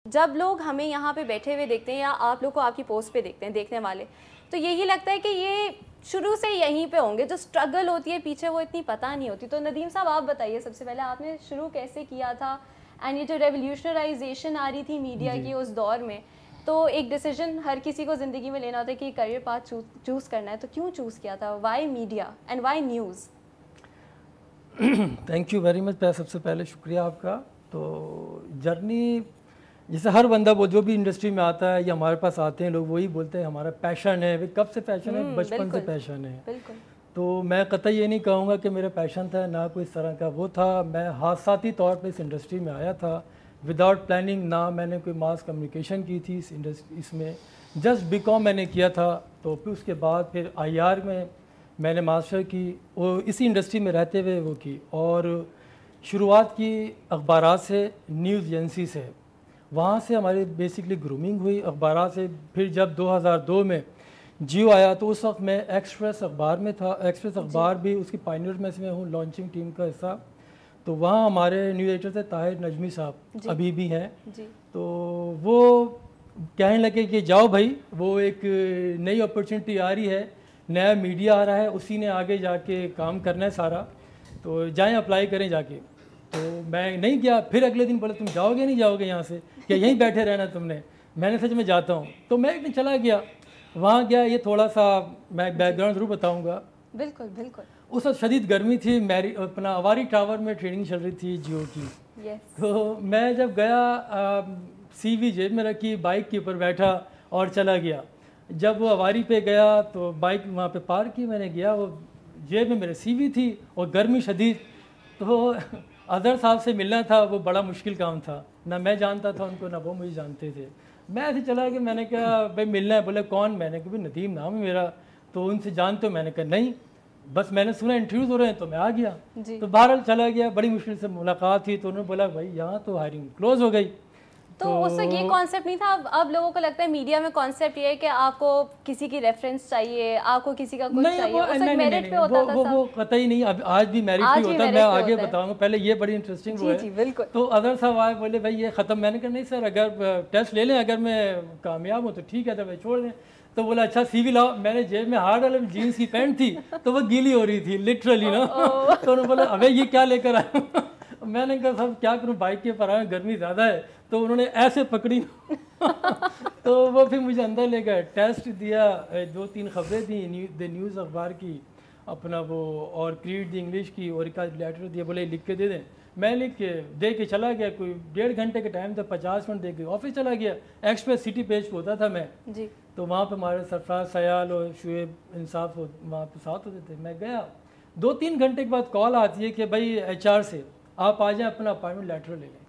جب لوگ ہمیں یہاں پہ بیٹھے ہوئے دیکھتے ہیں یا آپ لوگ کو آپ کی پوسٹ پہ دیکھتے ہیں دیکھنے والے, تو یہی لگتا ہے کہ یہ شروع سے یہیں پہ ہوں گے, جو اسٹرگل ہوتی ہے پیچھے وہ اتنی پتہ نہیں ہوتی. تو ندیم صاحب آپ بتائیے سب سے پہلے آپ نے شروع کیسے کیا تھا, اینڈ یہ جو ریولیوشنرائزیشن آ رہی تھی میڈیا کی اس دور میں, تو ایک ڈیسیجن ہر کسی کو زندگی میں لینا ہوتا ہے کہ کریئر پاتھ چوز کرنا ہے, تو کیوں چوز کیا تھا, why media and why news? Thank you very much. سب سے پہلے شکریہ آپ کا. تو جرنی جیسے ہر بندہ وہ جو بھی انڈسٹری میں آتا ہے یا ہمارے پاس آتے ہیں لوگ وہی بولتے ہیں ہمارا پیشن ہے. کب سے پیشن ہے؟ بچپن سے پیشن ہے. تو میں قطعی یہ نہیں کہوں گا کہ میرا پیشن تھا, نہ کوئی اس طرح کا وہ تھا. میں حادثاتی طور پہ اس انڈسٹری میں آیا تھا وداؤٹ پلاننگ. نہ میں نے کوئی ماس کمیونیکیشن کی تھی اس میں, جسٹ بی کام میں نے کیا تھا. تو پھر اس کے بعد پھر آئی آر میں نے ماسٹر کی, وہ اسی انڈسٹری میں رہتے ہوئے وہ کی. اور شروعات کی اخبارات سے, نیوز ایجنسی سے, وہاں سے ہماری بیسکلی گرومنگ ہوئی اخبارات سے. پھر جب 2002 میں جیو آیا تو اس وقت میں ایکسپریس اخبار میں تھا. ایکسپریس اخبار بھی اس کی پائنیئر میں سے میں ہوں, لانچنگ ٹیم کا حصہ. تو وہاں ہمارے نیوز ایڈیٹر تھے طاہر نجمی صاحب, ابھی بھی ہیں. تو وہ کہنے لگے کہ جاؤ بھائی, وہ ایک نئی اپرچونٹی آ رہی ہے, نیا میڈیا آ رہا ہے, اسی نے آگے جا کے کام کرنا ہے سارا, تو جائیں اپلائی کریں جا کے. تو میں نہیں گیا. پھر اگلے دن بولے تم جاؤ گے نہیں جاؤ گے یہاں سے, کہ یہیں بیٹھے رہنا تم نے. میں نے سوچا میں جاتا ہوں. تو میں ایک دن چلا گیا, وہاں گیا. یہ تھوڑا سا میں بیک گراؤنڈ ضرور بتاؤں گا. بالکل بالکل. اس وقت شدید گرمی تھی, اپنا اواری ٹاور میں ٹریننگ چل رہی تھی جیو کی. تو میں جب گیا سی وی جیب میں رکھی, بائک کے اوپر بیٹھا اور چلا گیا. جب وہ اواری پہ گیا تو بائک وہاں پہ پارک کی, میں نے گیا, وہ جیب میں میرے سی وی تھی اور گرمی شدید. تو اظہر صاحب سے ملنا تھا, وہ بڑا مشکل کام تھا, نہ میں جانتا تھا ان کو نہ وہ مجھے جانتے تھے. میں ایسے چلا کہ میں نے کہا بھائی ملنا ہے. بولے کون؟ میں نے کہا بھائی ندیم نام ہے میرا. تو ان سے جانتے ہو؟ میں نے کہا نہیں, بس میں نے سنا انٹرویوز ہو رہے ہیں تو میں آ گیا. تو بہرحال چلا گیا, بڑی مشکل سے ملاقات تھی. تو انہوں نے بولا بھائی یہاں تو ہائرنگ کلوز ہو گئی. تو اس وقت یہ کانسیپٹ نہیں تھا. اب لوگوں کو لگتا ہے میڈیا میں کانسیپٹ یہ ہے کہ آپ کو کسی کی ریفرنس چاہیے, آپ کو کسی کا کچھ چاہیے. اس وقت میرٹ پہ ہوتا تھا. وہ قطعی نہیں, اب آج بھی میرٹ پہ ہوتا ہے. میں آگے بتاؤں گا, پہلے یہ بڑی انٹرسٹنگ وہ ہے. تو اظہر صاحب آئے, بولے بھائی یہ ختم. میں نے کہا نہیں سر, اگر ٹیسٹ لے لیں, اگر میں کامیاب ہوں تو ٹھیک ہے, تو میں چھوڑ دیں. تو بولا اچھا سی وی لاؤ. میں نے جیب میں ہارڈ والا جینس کی پینٹ تھی تو وہ گیلی ہو رہی تھی لٹرلی نا. تو انہوں نے بولا ابے یہ کیا لے کر آئے. میں نے کہا صاحب کیا کروں, بائک کے اوپر آئے, گرمی زیادہ ہے. تو انہوں نے ایسے پکڑی تو وہ پھر مجھے اندر لے گئے. ٹیسٹ دیا, 2-3 خبریں دیں دی نیوز اخبار کی اپنا وہ, اور کریڈ دی انگلش کی, اور ایک لیٹر دیا, بولے لکھ کے دے دیں. میں لکھ کے دے کے چلا گیا. کوئی 1.5 گھنٹے کا ٹائم تھا, 50 منٹ دے کے آفس چلا گیا. ایکسپریس سٹی پیج پہ ہوتا تھا میں. تو وہاں پہ ہمارے سرفراز سیال اور شعیب انصاف وہاں پہ ساتھ ہوتے تھے. میں گیا, 2-3 گھنٹے کے بعد کال آتی ہے کہ بھائی ایچ آر سے آپ آ جائیں, اپنا اپائنٹمنٹ لیٹر لے لیں.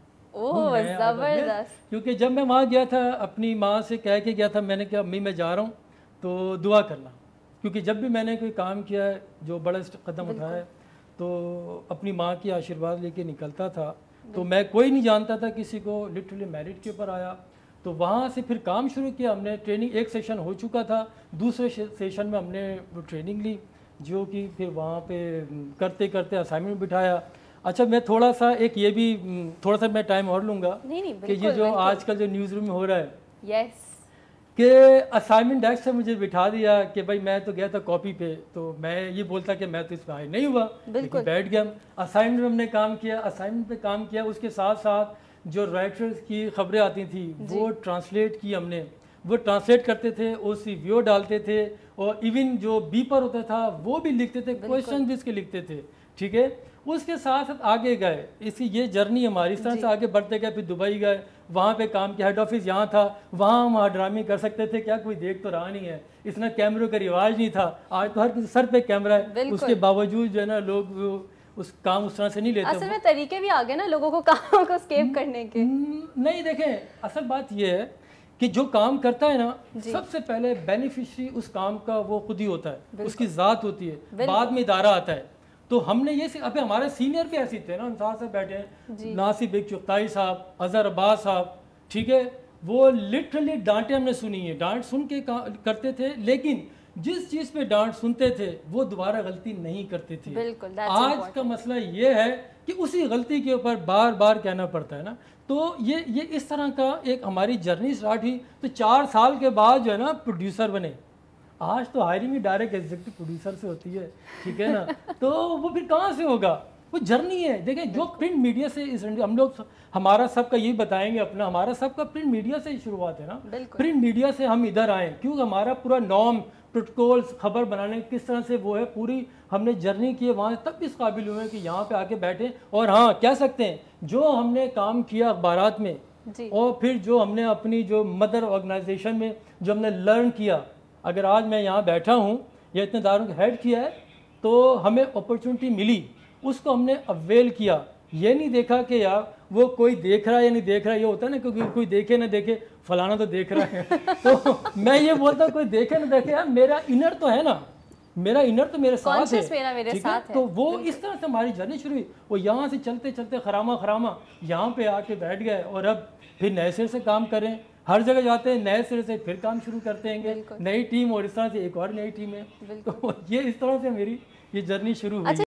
زبردست. کیونکہ جب میں وہاں گیا تھا اپنی ماں سے کہہ کے گیا تھا, میں نے کہا امی میں جا رہا ہوں تو دعا کرنا. کیونکہ جب بھی میں نے کوئی کام کیا ہے, جو بڑا قدم اٹھایا ہے, تو اپنی ماں کی آشیرواد لے کے نکلتا تھا. تو میں کوئی نہیں جانتا تھا کسی کو, لٹرلی میرٹ کے اوپر آیا. تو وہاں سے پھر کام شروع کیا ہم نے. ٹریننگ ایک سیشن ہو چکا تھا, دوسرے سیشن میں ہم نے وہ ٹریننگ لی جو کہ پھر وہاں پہ کرتے کرتے اسائنمنٹ بٹھایا. اچھا میں تھوڑا سا ایک یہ بھی تھوڑا سا میں ٹائم اور لوں گا کہ یہ جو آج کل جو نیوز روم میں ہو رہا ہے کہ اسائنمنٹ ڈیسک سے مجھے بٹھا دیا کہ بھائی میں تو گیا تھا کاپی پہ, تو میں یہ بولتا کہ میں تو اس پہ آئے نہیں ہوا, لیکن بیٹھ گیا. اسائنمنٹ میں ہم نے کام کیا, اسائنمنٹ پہ کام کیا. اس کے ساتھ ساتھ جو رائٹرز کی خبریں آتی تھیں وہ ٹرانسلیٹ کی ہم نے. وہ ٹرانسلیٹ کرتے تھے, او سی ویو ڈالتے تھے, اور ایون جو بیپر ہوتا تھا وہ بھی لکھتے تھے, کویشچن بھی اس کے لکھتے تھے. ٹھیک ہے, اس کے ساتھ ساتھ آگے گئے. اس کی یہ جرنی ہماری اس طرح سے آگے بڑھتے گئے. پھر دبئی گئے, وہاں پہ کام کیا, ہیڈ آفس یہاں تھا, وہاں ہم ڈرامے کر سکتے تھے. کیا کوئی دیکھ تو رہا نہیں ہے, اس میں کیمروں کا رواج نہیں تھا. آج تو ہر کسی سر پہ کیمرہ ہے, اس کے باوجود جو ہے نا لوگ اس کام اس طرح سے نہیں لیتے. اصل میں طریقے بھی آگے نا لوگوں کو کاموں کو اسکیپ کرنے کے. نہیں دیکھیں, اصل بات یہ ہے کہ جو کام کرتا ہے نا, سب سے پہلے بینیفیشری اس کام کا وہ خود ہی ہوتا ہے, اس کی ذات ہوتی ہے, بعد میں ادارہ آتا ہے. تو ہم نے یہ ابھی ہمارے سینئر بھی ایسے تھے نا, انصار سے بیٹھے ہیں, ناصر بیگ چغتائی صاحب, اظہر عباس صاحب, ٹھیک ہے, وہ لٹرلی ڈانٹیں ہم نے سنی ہیں, ڈانٹ سن کے کرتے تھے. لیکن जिस चीज़ पे डांट सुनते थे वो दोबारा गलती नहीं करते थे। बिल्कुल, आज का मसला ये है कि उसी गलती के ऊपर बार बार कहना पड़ता है ना। तो ये इस तरह का एक हमारी जर्नी स्टार्ट हुई। तो 4 साल के बाद जो है ना प्रोड्यूसर बने। आज तो हायरिंग भी डायरेक्ट एग्जीक्यूटिव प्रोड्यूसर से होती है, ठीक है ना। तो वो फिर कहाँ से होगा, वो जर्नी है। देखें जो प्रिंट मीडिया से हम लोग हमारा सबका यही बताएंगे अपना, हमारा सबका प्रिंट मीडिया से ही शुरुआत है ना। प्रिंट मीडिया से हम इधर आए क्योंकि हमारा पूरा नॉर्म प्रोटोकॉल्स खबर बनाने किस तरह से वो है पूरी हमने जर्नी की है वहाँ, तब इस काबिल हुए हैं कि यहाँ पे आके बैठे। और हाँ कह सकते हैं जो हमने काम किया अखबारात में और फिर जो हमने अपनी जो मदर ऑर्गेनाइजेशन में जो हमने लर्न किया, अगर आज मैं यहाँ बैठा हूँ या इतने दारों का हेड किया है तो हमें अपॉर्चुनिटी मिली, उसको हमने अवेल किया। ये नहीं देखा कि यार वो कोई देख रहा है या नहीं देख रहा है, ये होता है ना क्योंकि कोई देखे ना देखे फलाना तो देख रहा है। तो मैं ये बोलता हूँ कोई देखे ना देखे यार मेरा इनर तो है ना, मेरा इनर तो मेरे साथ है, ठीक है। तो वो इस तरह से हमारी जर्नी शुरू हुई। वो यहाँ से चलते चलते खरामा यहाँ पे आके बैठ गए और अब फिर नए सिरे से काम करें। हर जगह जाते हैं नए सिरे से फिर काम शुरू करते हैं, नई टीम और इस तरह से एक और नई टीम है। तो ये इस तरह से मेरी ये जर्नी शुरू हुई।